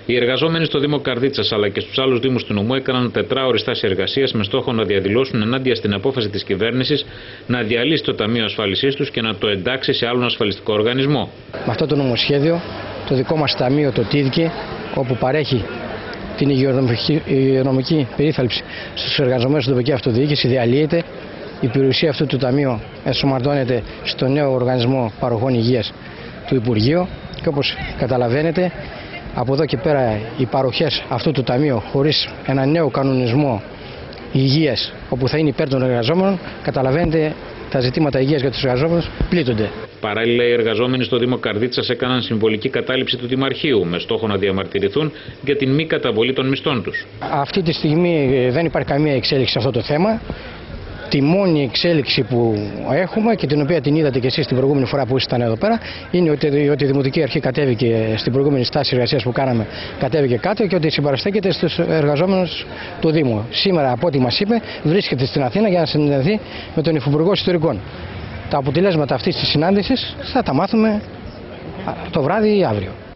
Οι εργαζόμενοι στο Δήμο Καρδίτσας αλλά και στους άλλους δήμους του νομού έκαναν τετράωρη στάση εργασίας με στόχο να διαδηλώσουν ενάντια στην απόφαση της κυβέρνησης να διαλύσει το Ταμείο Ασφάλισής τους και να το εντάξει σε άλλον ασφαλιστικό οργανισμό. Με αυτό το νομοσχέδιο, το δικό μας ταμείο, το ΤΙΔΚΕ, όπου παρέχει την υγειονομική περίθαλψη στους εργαζομένους στην τοπική αυτοδιοίκηση, διαλύεται. Η περιουσία αυτού του ταμείου ενσωματώνεται στο νέο οργανισμό παροχών υγείας του Υπουργείου και όπως καταλαβαίνετε, από εδώ και πέρα οι παροχές αυτού του ταμείου χωρίς ένα νέο κανονισμό υγείας όπου θα είναι υπέρ των εργαζόμενων, καταλαβαίνετε τα ζητήματα υγείας για τους εργαζόμενους πλήττονται. Παράλληλα, οι εργαζόμενοι στο Δήμο Καρδίτσας έκαναν συμβολική κατάληψη του Δημαρχείου με στόχο να διαμαρτυρηθούν για την μη καταβολή των μισθών τους. Αυτή τη στιγμή δεν υπάρχει καμία εξέλιξη σε αυτό το θέμα. Τη μόνη εξέλιξη που έχουμε και την οποία την είδατε και εσείς την προηγούμενη φορά που ήσασταν εδώ πέρα είναι ότι η Δημοτική Αρχή κατέβηκε στην προηγούμενη στάση εργασίας που κάναμε, κατέβηκε κάτω και ότι συμπαραστέκεται στους εργαζόμενους του Δήμου. Σήμερα, από ό,τι μας είπε, βρίσκεται στην Αθήνα για να συναντηθεί με τον Υφυπουργό Ιστορικών. Τα αποτελέσματα αυτής της συνάντησης θα τα μάθουμε το βράδυ ή αύριο.